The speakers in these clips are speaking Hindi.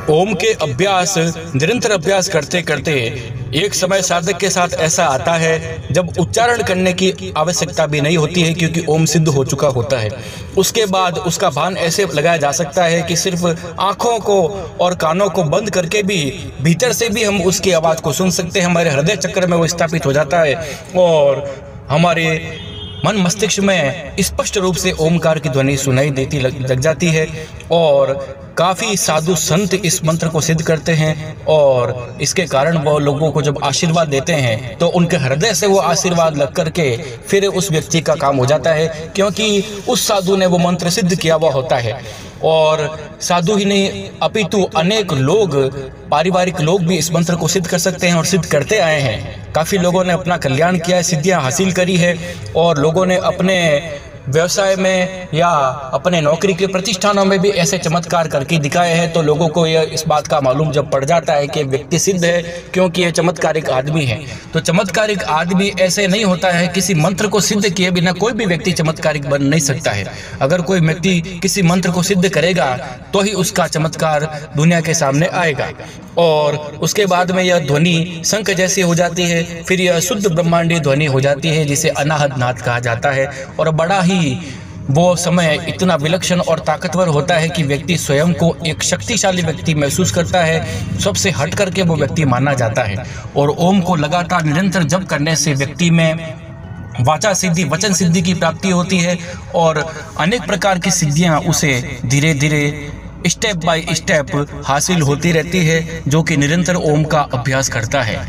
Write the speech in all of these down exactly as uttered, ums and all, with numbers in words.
ओम के अभ्यास निरंतर अभ्यास करते करते एक समय साधक के साथ ऐसा आता है जब उच्चारण करने की आवश्यकता भी नहीं होती है, क्योंकि ओम सिद्ध हो चुका होता है। उसके बाद उसका भान ऐसे लगाया जा सकता है कि सिर्फ आँखों को और कानों को बंद करके भी भीतर से भी हम उसकी आवाज़ को सुन सकते हैं। हमारे हृदय चक्र में वो स्थापित हो जाता है और हमारे मन मस्तिष्क में स्पष्ट रूप से ओमकार की ध्वनि सुनाई देती लग, लग जाती है। और काफ़ी साधु संत इस मंत्र को सिद्ध करते हैं और इसके कारण वो लोगों को जब आशीर्वाद देते हैं तो उनके हृदय से वो आशीर्वाद लग करके फिर उस व्यक्ति का काम हो जाता है, क्योंकि उस साधु ने वो मंत्र सिद्ध किया हुआ होता है। और साधु ही नहीं अपितु अनेक लोग, पारिवारिक लोग भी इस मंत्र को सिद्ध कर सकते हैं और सिद्ध करते आए हैं। काफ़ी लोगों ने अपना कल्याण किया है, सिद्धियां हासिल करी है और लोगों ने अपने व्यवसाय में या अपने नौकरी के प्रतिष्ठानों में भी ऐसे चमत्कार करके दिखाए हैं। तो लोगों को यह इस बात का मालूम जब पड़ जाता है कि व्यक्ति सिद्ध है क्योंकि यह चमत्कारिक आदमी है। तो चमत्कारिक आदमी ऐसे नहीं होता है, किसी मंत्र को सिद्ध किए बिना कोई भी व्यक्ति चमत्कारिक बन नहीं सकता है। अगर कोई व्यक्ति किसी मंत्र को सिद्ध करेगा तो ही उसका चमत्कार दुनिया के सामने आएगा। और उसके बाद में यह ध्वनि शंख जैसी हो जाती है, फिर यह शुद्ध ब्रह्मांडीय ध्वनि हो जाती है जिसे अनाहत नाद कहा जाता है। और बड़ा ही वो समय इतना विलक्षण और ताकतवर होता है कि व्यक्ति स्वयं को एक शक्तिशाली व्यक्ति महसूस करता है, सबसे हट करके वो व्यक्ति माना जाता है। और ओम को लगातार निरंतर जप करने से व्यक्ति में वाचा सिद्धि, वचन सिद्धि की प्राप्ति होती है और अनेक प्रकार की सिद्धियां उसे धीरे धीरे स्टेप बाय स्टेप हासिल होती रहती है, जो कि निरंतर ओम का अभ्यास करता है।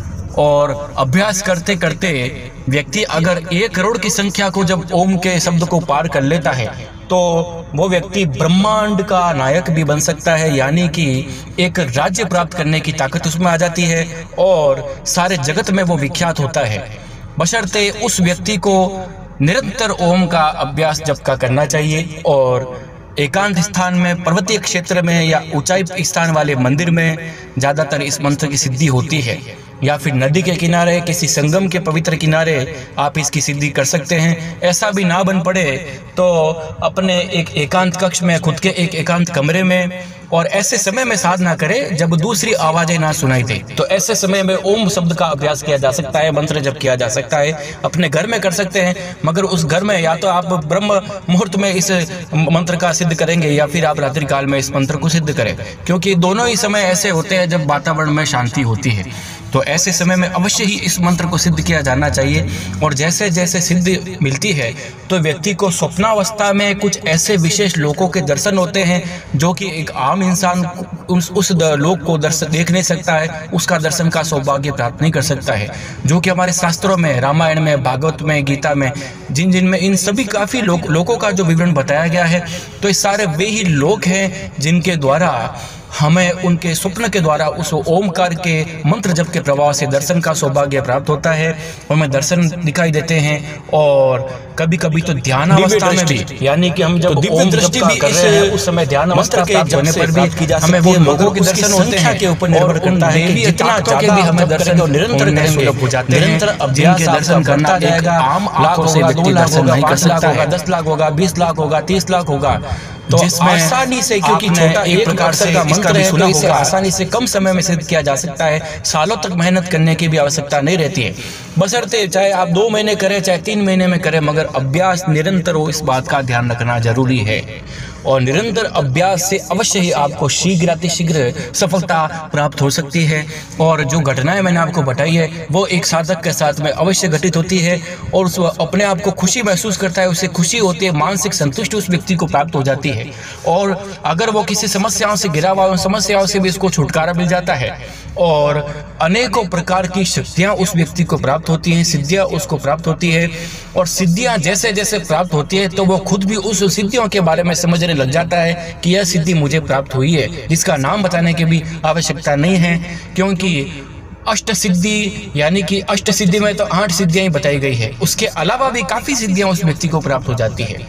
और अभ्यास करते करते व्यक्ति अगर एक करोड़ की संख्या को जब ओम के शब्द को पार कर लेता है तो वो व्यक्ति ब्रह्मांड का नायक भी बन सकता है, यानी कि एक राज्य प्राप्त करने की ताकत उसमें आ जाती है और सारे जगत में वो विख्यात होता है। बशर्ते उस व्यक्ति को निरंतर ओम का अभ्यास जप का करना चाहिए और एकांत स्थान में, पर्वतीय क्षेत्र में या ऊंचाई स्थान वाले मंदिर में ज़्यादातर इस मंत्र की सिद्धि होती है। या फिर नदी के किनारे, किसी संगम के पवित्र किनारे आप इसकी सिद्धि कर सकते हैं। ऐसा भी ना बन पड़े तो अपने एक एकांत कक्ष में, खुद के एक एकांत कमरे में, और ऐसे समय में साधना करें जब दूसरी आवाजें ना सुनाई दे। तो ऐसे समय में ओम शब्द का अभ्यास किया जा सकता है, मंत्र जप किया जा सकता है। अपने घर में कर सकते हैं, मगर उस घर में या तो आप ब्रह्म मुहूर्त में इस मंत्र का सिद्ध करेंगे या फिर आप रात्रि काल में इस मंत्र को सिद्ध करें, क्योंकि दोनों ही समय ऐसे होते हैं जब वातावरण में शांति होती है। तो ऐसे समय में अवश्य ही इस मंत्र को सिद्ध किया जाना चाहिए। और जैसे जैसे सिद्धि मिलती है तो व्यक्ति को स्वप्नावस्था में कुछ ऐसे विशेष लोकों के दर्शन होते हैं जो कि एक आम इंसान उस उस लोक को दर्शन देख नहीं सकता है, उसका दर्शन का सौभाग्य प्राप्त नहीं कर सकता है। जो कि हमारे शास्त्रों में, रामायण में, भागवत में, गीता में, जिन जिन में इन सभी काफ़ी लोक लोकों का जो विवरण बताया गया है, तो ये सारे वे ही लोक हैं जिनके द्वारा हमें उनके स्वप्न के द्वारा उस ओमकार के मंत्र जप के प्रभाव से दर्शन का सौभाग्य प्राप्त होता है। हमें दर्शन दिखाई देते हैं और कभी कभी तो ध्यान अवस्था में भी, यानी कि हम जब तो ओम दृष्टि भी कर रहे हैं उस समय ध्यान अवस्था प्राप्त होने पर भी हमें वो लोगों के दर्शन होते हैं के ऊपर निर्भर करता है कि जितना ज्यादा भी हमें दर्शन निरंतर सुलभ हो जाते हैं। निरंतर अभ्यास दर्शन करना जाएगा, आम आंखों से व्यक्ति दर्शन नहीं कर सकता है। दस लाख होगा, बीस लाख होगा, तीस लाख होगा, तो जिसमें आसानी से, क्योंकि छोटा एक प्रकार से का मंत्र है तो इसे आसानी से कम समय में सिद्ध किया जा सकता है। सालों तक मेहनत करने की भी आवश्यकता नहीं रहती है, बशर्ते चाहे आप दो महीने करें चाहे तीन महीने में करें, मगर अभ्यास निरंतर हो, इस बात का ध्यान रखना जरूरी है। और निरंतर अभ्यास से अवश्य ही आपको शीघ्र अतिशीघ्र सफलता प्राप्त हो सकती है। और जो घटनाएं मैंने आपको बताई है वो एक साधक के साथ में अवश्य घटित होती है और उस अपने आप को खुशी महसूस करता है, उसे खुशी होती है, मानसिक संतुष्टि उस व्यक्ति को प्राप्त हो जाती है। और अगर वो किसी समस्याओं से घिरा हुआ, उन समस्याओं से भी इसको छुटकारा मिल जाता है और अनेकों प्रकार की शक्तियां उस व्यक्ति को प्राप्त होती हैं, सिद्धियां उसको प्राप्त होती है। और सिद्धियां जैसे जैसे प्राप्त होती है तो वो खुद भी उस सिद्धियों के बारे में समझने लग जाता है कि यह सिद्धि मुझे प्राप्त हुई है, जिसका नाम बताने की भी आवश्यकता नहीं है, क्योंकि अष्ट सिद्धि, यानी कि अष्ट सिद्धि में तो आठ सिद्धियां ही बताई गई है, उसके अलावा भी काफी सिद्धियां उस व्यक्ति को प्राप्त हो जाती है।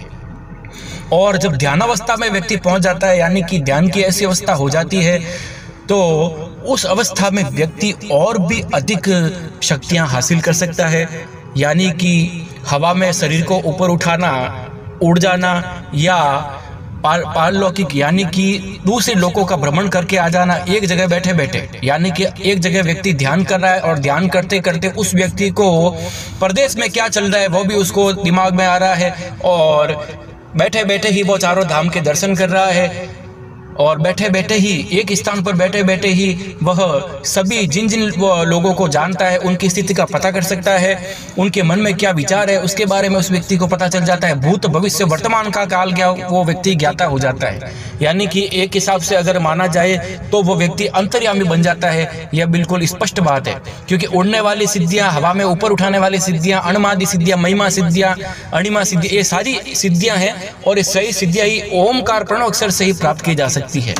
और जब ध्यानावस्था में व्यक्ति पहुंच जाता है, यानी कि ध्यान की ऐसी अवस्था हो जाती है, तो उस अवस्था में व्यक्ति और भी अधिक शक्तियां हासिल कर सकता है, यानी कि हवा में शरीर को ऊपर उठाना, उड़ जाना, या पार पारलौकिक यानी कि दूसरे लोगों का भ्रमण करके आ जाना एक जगह बैठे बैठे, यानी कि एक जगह व्यक्ति ध्यान कर रहा है और ध्यान करते करते उस व्यक्ति को प्रदेश में क्या चल रहा है वो भी उसको दिमाग में आ रहा है, और बैठे बैठे ही वो चारों धाम के दर्शन कर रहा है, और बैठे बैठे ही एक स्थान पर बैठे बैठे ही वह सभी जिन जिन लोगों को जानता है उनकी स्थिति का पता कर सकता है, उनके मन में क्या विचार है उसके बारे में उस व्यक्ति को पता चल जाता है। भूत भविष्य वर्तमान का काल क्या वो व्यक्ति ज्ञाता हो जाता है, यानी कि एक हिसाब से अगर माना जाए तो वो व्यक्ति अंतर्यामी बन जाता है। यह बिल्कुल स्पष्ट बात है, क्योंकि उड़ने वाली सिद्धियां, हवा में ऊपर उठाने वाली सिद्धियां, अणमादि सिद्धियां, महिमा सिद्धियां, अणिमा सिद्धियां, ये सारी सिद्धियां हैं और ये सही सिद्धियां ही ओमकार प्रणव अक्षर से ही प्राप्त की जा सकती है,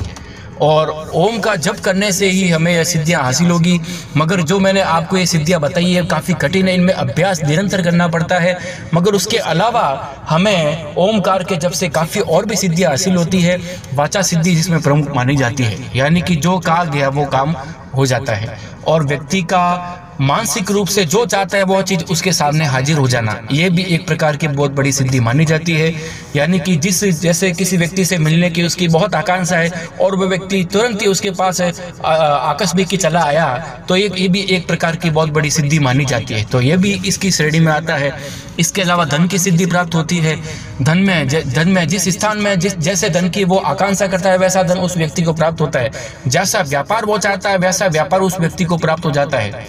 और ओम का जप करने से ही हमें यह सिद्धियां हासिल होगी। मगर जो मैंने आपको ये सिद्धियां बताई है काफ़ी कठिन है, इनमें अभ्यास निरंतर करना पड़ता है। मगर उसके अलावा हमें ओमकार के जप से काफ़ी और भी सिद्धियां हासिल होती है। वाचा सिद्धि जिसमें प्रमुख मानी जाती है, यानी कि जो कहा गया वो काम हो जाता है, और व्यक्ति का मानसिक रूप से जो चाहता है वो चीज़ उसके सामने हाजिर हो जाना, ये भी एक प्रकार की बहुत बड़ी सिद्धि मानी जाती है। यानी कि जिस जैसे किसी व्यक्ति से मिलने की उसकी बहुत आकांक्षा है और वो व्यक्ति तुरंत ही उसके पास आकस्मिक की चला आया, तो ये ये भी एक प्रकार की बहुत बड़ी सिद्धि मानी जाती है, तो ये भी इसकी श्रेणी में आता है। इसके अलावा धन की सिद्धि प्राप्त होती है। धन में धन में जिस स्थान में जिस जैसे धन की वो आकांक्षा करता है वैसा धन उस व्यक्ति को प्राप्त होता है। जैसा व्यापार वो चाहता है वैसा व्यापार उस व्यक्ति को प्राप्त हो जाता है,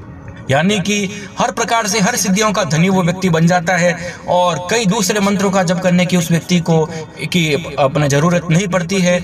यानी कि हर प्रकार से हर सिद्धियों का धनी वो व्यक्ति बन जाता है, और कई दूसरे मंत्रों का जप करने की उस व्यक्ति को की अपने ज़रूरत नहीं पड़ती है,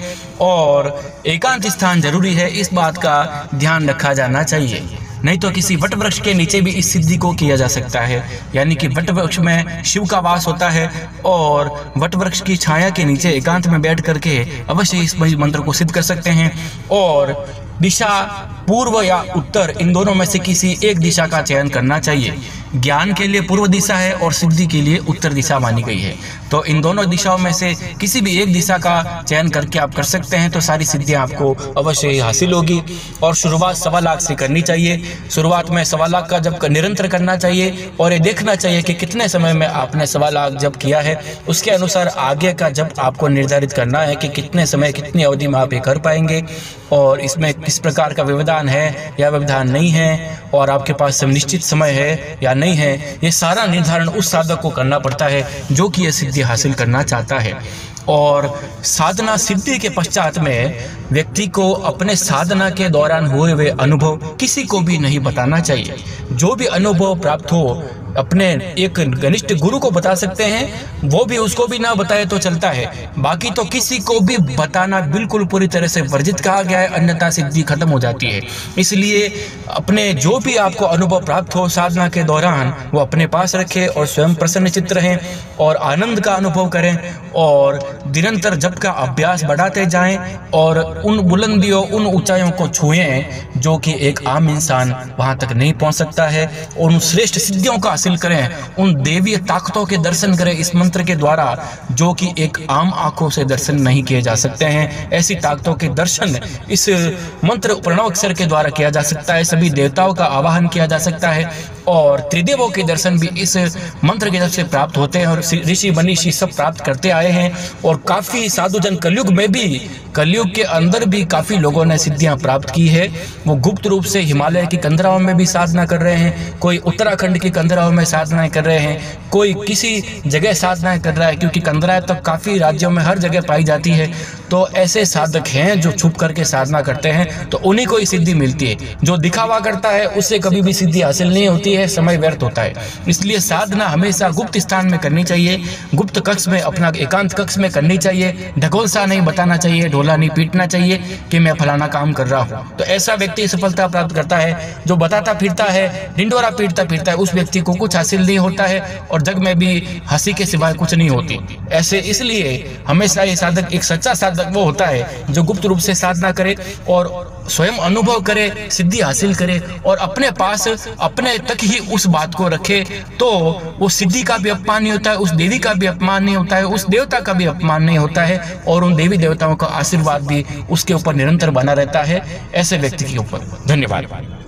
और एकांत स्थान जरूरी है, इस बात का ध्यान रखा जाना चाहिए। नहीं तो किसी वट वृक्ष के नीचे भी इस सिद्धि को किया जा सकता है, यानी कि वट वृक्ष में शिव का वास होता है, और वट वृक्ष की छाया के नीचे एकांत में बैठ करके अवश्य इस मंत्र को सिद्ध कर सकते हैं। और दिशा पूर्व या उत्तर, इन दोनों में से किसी एक दिशा का चयन करना चाहिए। ज्ञान के लिए पूर्व दिशा है और सिद्धि के लिए उत्तर दिशा मानी गई है, तो इन दोनों दिशाओं में से किसी भी एक दिशा का चयन करके आप कर सकते हैं, तो सारी सिद्धियां आपको अवश्य ही हासिल होगी। और शुरुआत सवा लाख से करनी चाहिए। शुरुआत में सवा लाख का जब निरंतर करना चाहिए, और ये देखना चाहिए कि कितने समय में आपने सवा लाख जब किया है, उसके अनुसार आगे का जब आपको निर्धारित करना है कि कितने समय कितनी अवधि में आप ये कर पाएंगे, और इसमें किस प्रकार का व्यवधान है या व्यवधान नहीं है, और आपके पास निश्चित समय है या नहीं है, ये सारा निर्धारण उस साधक को करना पड़ता है जो कि यह सिद्धि हासिल करना चाहता है। और साधना सिद्धि के पश्चात में व्यक्ति को अपने साधना के दौरान हुए हुए अनुभव किसी को भी नहीं बताना चाहिए। जो भी अनुभव प्राप्त हो अपने एक घनिष्ठ गुरु को बता सकते हैं, वो भी उसको भी ना बताए तो चलता है, बाकी तो किसी को भी बताना बिल्कुल पूरी तरह से वर्जित कहा गया है, अन्यथा सिद्धि खत्म हो जाती है। इसलिए अपने जो भी आपको अनुभव प्राप्त हो साधना के दौरान वो अपने पास रखें और स्वयं प्रसन्नचित्त रहें और आनंद का अनुभव करें, और निरंतर जप का अभ्यास बढ़ाते जाएं, और उन बुलंदियों उन ऊंचाइयों को छुएं जो कि एक आम इंसान वहां तक नहीं पहुंच सकता है, और उन श्रेष्ठ सिद्धियों का हासिल करें, उन देवीय ताकतों के दर्शन करें इस मंत्र के द्वारा जो कि एक आम आंखों से दर्शन नहीं किए जा सकते हैं। ऐसी ताकतों के दर्शन इस मंत्र प्रणव अक्षर के द्वारा किया जा सकता है। सभी देवताओं का आवाहन किया जा सकता है, और त्रिदेवों के दर्शन भी इस मंत्र के जब से प्राप्त होते हैं, और ऋषि मनीषी सब प्राप्त करते आए हैं। और काफी साधुजन कलयुग में भी, कलयुग के अंदर भी काफी लोगों ने सिद्धियां प्राप्त की है। वो गुप्त रूप से हिमालय की कंदराओं में भी साधना कर रहे हैं, कोई उत्तराखंड की कंदराओं में साधनाएं कर रहे हैं, कोई किसी जगह साधनाएं कर रहा है, क्योंकि कंदराएं तो काफी राज्यों में हर जगह पाई जाती है। तो ऐसे साधक हैं जो छुप करके साधना करते हैं, तो उन्हीं को ही सिद्धि मिलती है। जो दिखावा करता है उससे कभी भी सिद्धि हासिल नहीं होती है, समय व्यर्थ होता है। इसलिए साधना हमेशा गुप्त स्थान में करनी चाहिए, गुप्त कक्ष में, अपना एकांत कक्ष में करनी चाहिए। ढकोल सा नहीं बताना चाहिए, ढोला नहीं पीटना चाहिए कि मैं फलाना काम कर रहा हूँ। तो ऐसा व्यक्ति सफलता प्राप्त करता है। जो बताता फिरता है, ढिंडोरा पीटता फिरता है, उस व्यक्ति को कुछ हासिल नहीं होता है, और जग में भी हंसी के सिवाय कुछ नहीं होती। ऐसे इसलिए हमेशा ये साधक, एक सच्चा साधक वो होता है जो गुप्त रूप से साधना करे और स्वयं अनुभव करे, सिद्धि हासिल करे, और अपने पास अपने तक ही उस बात को रखे, तो वो सिद्धि का भी अपमान नहीं होता है, उस देवी का भी अपमान नहीं होता है, उस देवता का भी अपमान नहीं होता है, और उन देवी देवताओं का आशीर्वाद भी उसके ऊपर निरंतर बना रहता है, ऐसे व्यक्ति के ऊपर। धन्यवाद।